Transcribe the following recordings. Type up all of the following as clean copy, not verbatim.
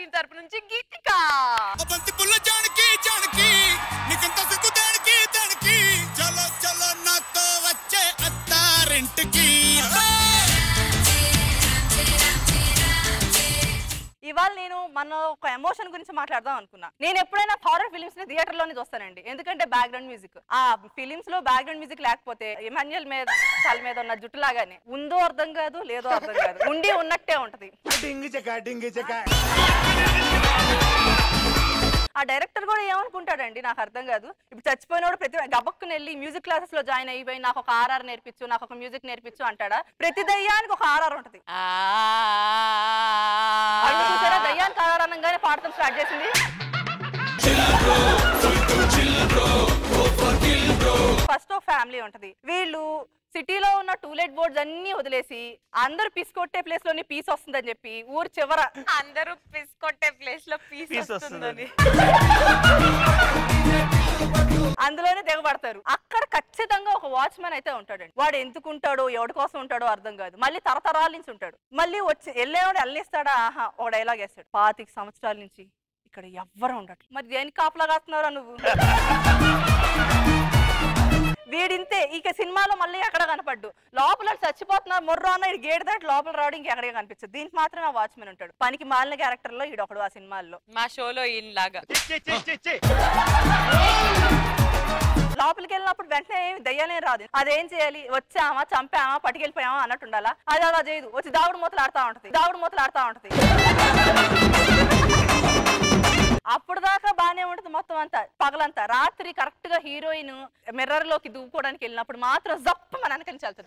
Team తరపు నుంచి గీతిక. ఇవాళ నేను మన ఒక ఎమోషన్ గురించి మాట్లాడదాం అనుకున్నా. నేను ఎప్పుడైనా హారర్ ఫిలిమ్స్ ని థియేటర్ లోనే చూస్తానండి, ఎందుకంటే బ్యాక్గ్రౌండ్ మ్యూజిక్. ఆ ఫిలిమ్స్ లో బ్యాక్గ్రౌండ్ మ్యూజిక్ లేకపోతే ఎమాన్యుయల్ మీద తల మీద ఉన్న జుట్టు లాగానే ఉందో అర్థం కాదు, లేదో అర్థం కాదు, ఉండి ఉన్నట్టే ఉంటది. ఆ డైరెక్టర్ కూడా ఏమనుకుంటాడండి నాకు అర్థం కాదు. ఇప్పుడు చచ్చిపోయినోడు ప్రతి గబక్కుని వెళ్ళి మ్యూజిక్ క్లాసెస్ లో జాయిన్ అయిపోయి నాకు ఒక ఆర్ఆర్ నేర్పించు, నాకు ఒక మ్యూజిక్ నేర్పించు అంటాడా? ప్రతి దయ్యానికి ఒక ఆర్ఆర్ ఉంటది. చూసారా, దయ్యానికి ఆర్ఆర్ అనగానే పాడటం స్టార్ట్ చేసింది. ఫస్ట్ ఒక ఫ్యామిలీ ఉంటది. వీళ్ళు సిటీలో ఉన్న టూలెట్ బోర్డ్స్ అన్ని వదిలేసి అందరూ పిస్కొట్టే ప్లేస్ లోనే పీస్ వస్తుందని చెప్పి ఊరు చివర అందరూ పిస్కొట్టే ప్లేస్ లో పీస్ వస్తుందని అందులోనే దిగబడతారు. అక్కడ ఖచ్చితంగా ఒక వాచ్మెన్ అయితే ఉంటాడండి. వాడు ఎందుకుంటాడో ఎవడి కోసం ఉంటాడో అర్థం కాదు. మళ్ళీ తరతరాల నుంచి ఉంటాడు. మళ్ళీ వచ్చి వెళ్ళేవాడు వెళ్ళిస్తాడా? ఆహా, ఒక డైలాగ్ వేస్తాడు, 25 సంవత్సరాల నుంచి ఇక్కడ ఎవ్వరు ఉండట్లేదు. మరి దేనికి కాపలా కాస్తున్నారా నువ్వు? వీడింతే. ఇక సినిమాలో మళ్ళీ ఎక్కడ కనపడ్డు. లోపల చచ్చిపోతున్నారు మొర్రో అన్న ఇటు గేట్ దాటి లోపల రావడం ఇంకెక్కడికి కనిపించదు. దీనికి మాత్రమే ఆ వాచ్మెన్ ఉంటాడు. పనికి మాలిన క్యారెక్టర్ లో ఈడొకడు ఆ సినిమాల్లో. మా షోలో ఈయనలాగా లోపలికి వెళ్ళినప్పుడు వెంటనే దయ్యాలే రాదు. అదేం చేయాలి? వచ్చామా, చంపామా, పట్టుకెళ్ళిపోయామా అన్నట్టు ఉండాలా? అది అలా చేయదు. వచ్చి దాగుడు మూతలు ఆడుతూ ఉంటది. అప్పుడు దాకా బానే ఉంటది మొత్తం అంతా పగలంతా. రాత్రి కరెక్ట్ గా హీరోయిన్ మిర్రర్ లోకి దూకోవడానికి వెళ్ళినప్పుడు మాత్రం జప్పు మన వెనకని వెళ్తుంది,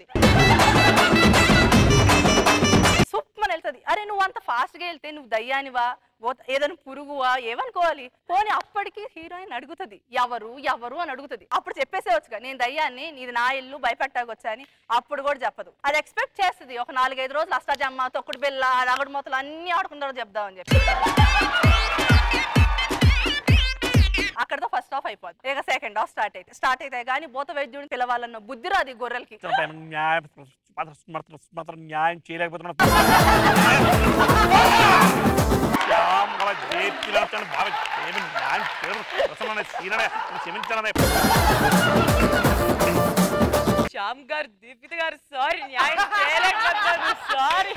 సుప్పమని వెళ్తుంది. అరే నువ్వు అంత ఫాస్ట్ గా వెళ్తే నువ్వు దయ్యానివా, ఏదైనా పురుగువా ఏమనుకోవాలి? పోనీ అప్పటికి హీరోయిన్ అడుగుతుంది ఎవరు ఎవరు అని అడుగుతుంది. అప్పుడు చెప్పేసేవచ్చుగా నేను దయ్యాన్ని, నీది నా ఇల్లు, భయపెట్టాకొచ్చా అని. అప్పుడు కూడా చెప్పదు. అది ఎక్స్పెక్ట్ చేస్తుంది ఒక 4-5 రోజులు అష్టాజమ్మ, తొక్కుడు బిల్ల, రగడు మూతలు అన్ని ఆడుకుంటారో చెప్దామని చెప్పి. అక్కడతో ఫస్ట్ హాఫ్ అయిపోద్ది. ఇక సెకండ్ హాఫ్ స్టార్ట్ అయితే కానీ భూత వైద్యుడిని పిలవాలన్న బుద్ధి రాదు ఈ గొర్రెలకి. న్యాయం చేయలేకపోతున్నా. శ్యామ్ గారు, దీపిత గారు, సారీ, న్యాయం చేయలేకపోతున్నాను, సారీ.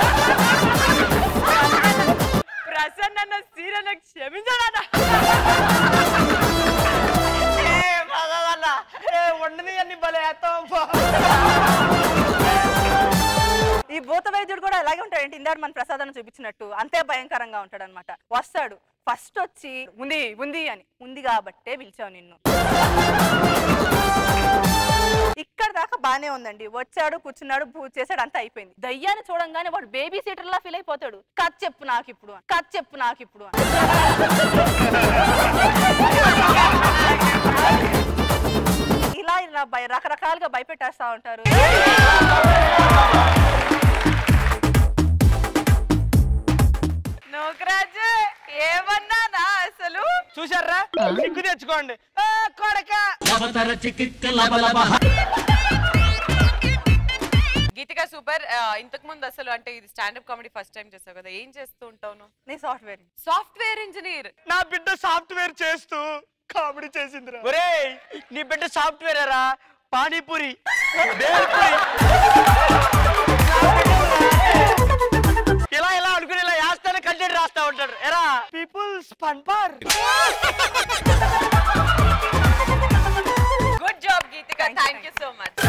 ప్రసన్న అన్న సీరన్న క్షమించాలన్న. ఈ భూత వైద్యుడు కూడా అలాగే ఉంటాడు. ఇందాక మన ప్రసాదాన్ని చూపించినట్టు అంతే భయంకరంగా ఉంటాడు అనమాట. వస్తాడు ఫస్ట్ వచ్చి ఉంది ఉంది అని, ఉంది కాబట్టే పిలిచావు నిన్ను. ఇక్కడ దాకా బానే ఉందండి. వచ్చాడు, కూర్చున్నాడు, పూజ చేశాడు, అంతా అయిపోయింది. దయ్యాన్ని చూడంగానే వాడు బేబీ సీటర్ లా ఫీల్ అయిపోతాడు. కథ చెప్పు నాకు ఇప్పుడు, కథ చెప్పు నాకు ఇప్పుడు. ఇలా ఇలా రకరకాలుగా భయపెట్టేస్తా ఉంటారు. నోకరాజు ఏమన్నానా అసలు? చూసారా, సిగ్గు తెచ్చుకోండి కొడక. గీతిక సూపర్. ఇంతకు ముందు అసలు అంటే ఇది స్టాండప్ కామెడీ ఫస్ట్ టైం చేస్తావు కదా, ఏం చేస్తూ ఉంటావు? నీ సాఫ్ట్వేర్ ఇంజనీర్. నా బిడ్డ సాఫ్ట్వేర్ చేస్తూ కామెడీ చేసిందిరా. ఒరేయ్, నీ బిడ్డ సాఫ్ట్వేర్ రా, పానీపూరి ఇలా ఇలా అనుకుని ఇలా వేస్తానే కంటెంట్ రాస్తా ఉంటాడు. ఎరా పీపుల్స్ ఫన్పార్. Good job Geethika, thank you so much.